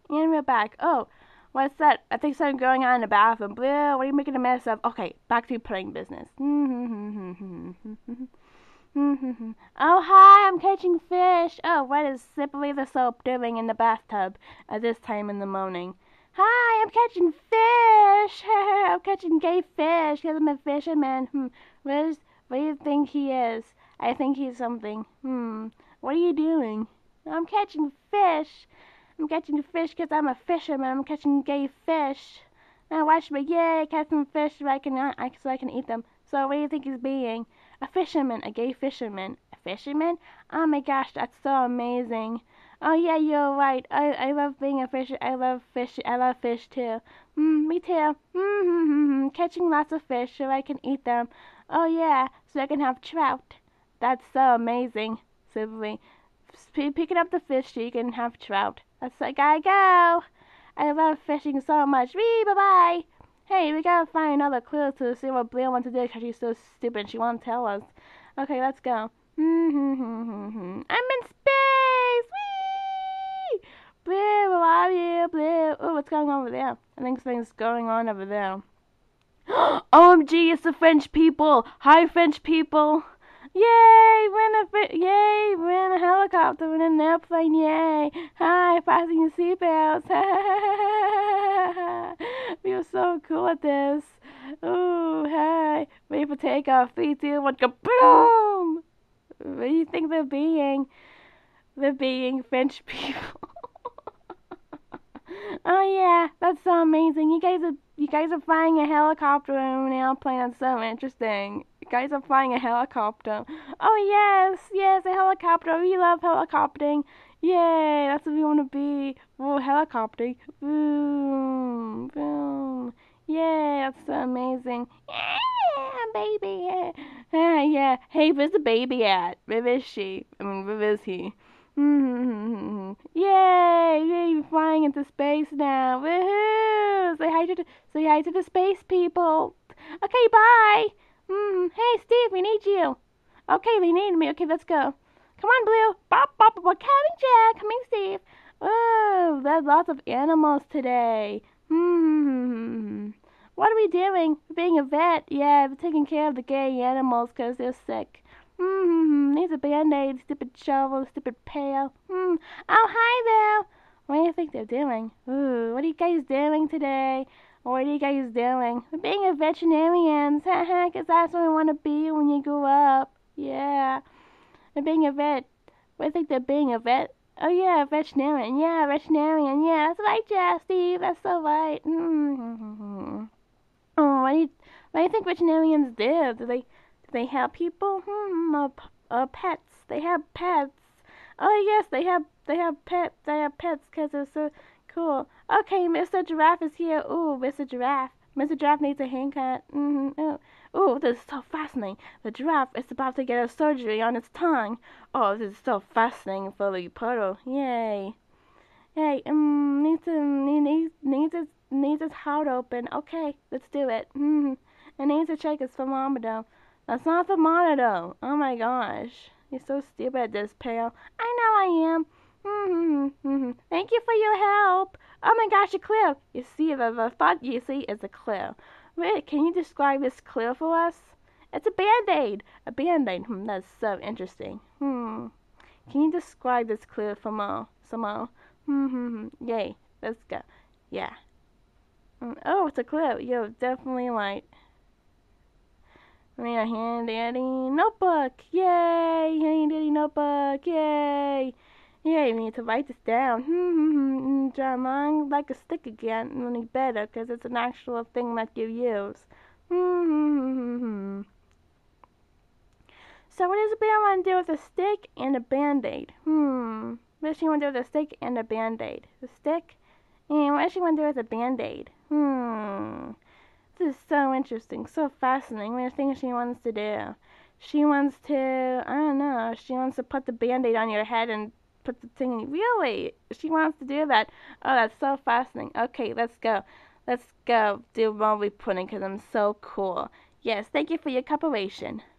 And we're back. Oh, what's that? I think something going on in the bathroom. Blue, what are you making a mess of? Okay, back to pudding business. Oh, hi, I'm catching fish. Oh, what is Slippery the Soap doing in the bathtub at this time in the morning? Hi, I'm catching fish. I'm catching gay fish because I'm a fisherman. What do you think he is? I think he's something. What are you doing? I'm catching fish. I'm catching fish because I'm a fisherman. I'm catching gay fish. Now watch me, yay, catch some fish so I can eat them. So what do you think he's being? A fisherman, a gay fisherman. A fisherman? Oh my gosh, that's so amazing. Oh yeah, you're right. I love being a fisher. I love fish too. Me too. Catching lots of fish so I can eat them. Oh yeah, so I can have trout. That's so amazing. Simply picking up the fish so you can have trout. That's like I go. I love fishing so much. Wee, bye-bye. Hey, we gotta find another clue to see what Blair wants to do because she's so stupid and she won't tell us. Okay, let's go. I'm in space! Whee! Blue, where are you? Blue. Oh, what's going on over there? I think something's going on over there. OMG, it's the French people! Hi, French people! Yay! We're in a helicopter, we're in an airplane, yay! Hi, fasten your seatbelts! We are so cool at this. Ooh, hi! Ready for takeoff. 3, 2, 1, go boom! What do you think they're being? They're being French people. Oh yeah, that's so amazing. You guys are flying a helicopter and an airplane. That's so interesting. You guys are flying a helicopter. Oh yes, a helicopter. We love helicoptering. Yay, that's what we want to be. Whoa, helicoptering. Boom, boom. Yay, that's so amazing. Yeah, baby. Yeah. Hey, where's the baby at? Where is she? I mean, where is he? Yay! Yay! We're flying into space now. Woohoo! Say hi to the space people. Okay, bye. Hey, Steve, we need you. Okay, they need me. Okay, let's go. Come on, Blue. Bop, bop, bop. Coming, Jack. Coming, Steve. Oh, there's lots of animals today. What are we doing? We're being a vet. Yeah, we're taking care of the gay animals because they're sick. Needs a band-aid, stupid shovel, stupid pail. Oh, hi there. What do you think they're doing? Ooh, what are you guys doing today? What are you guys doing? We're being a veterinarians, haha, because that's what we want to be when you grow up. Yeah. We're being a vet. What do you think they're being a vet? Oh, yeah, a veterinarian. Yeah, veterinarian. Yeah, that's right, Steve. That's so right. Oh, what do you think veterinarians do? Do they help people? Pets. They have pets. Oh yes, they have pets. They have pets because they're so cool. Okay, Mr. Giraffe is here. Ooh, Mr. Giraffe. Mr. Giraffe needs a haircut. Ooh, this is so fascinating. The giraffe is about to get a surgery on its tongue. Oh, this is so fascinating for the reporter. Yay. Hey, needs his heart open. Okay, let's do it. It needs to check his thermometer. That's not the thermometer. Oh my gosh. You're so stupid at this, pail. I know I am. Thank you for your help. Oh my gosh, a clue. You see, the thought you see is a clue. Wait, can you describe this clue for us? It's a band-aid. A band-aid. That's so interesting. Can you describe this clue for more? Some more? Yay. Let's go. Yeah. Oh, it's a clue. You're definitely right. I mean, a handy notebook. Yay! Handy notebook. Yay! Yay! We need to write this down. Draw long like a stick again. Only better, because it's an actual thing that you use. So what does a bear want to do with a stick and a band-aid? What does she want to do with a stick and a band-aid? The stick? And what does she want to do with a band-aid? This is so interesting, so fascinating. What do you think she wants to do? She wants to, I don't know, she wants to put the band-aid on your head and put the thing in. Really? She wants to do that? Oh, that's so fascinating. Okay, let's go. Let's go do more reporting because I'm so cool. Yes, thank you for your cooperation.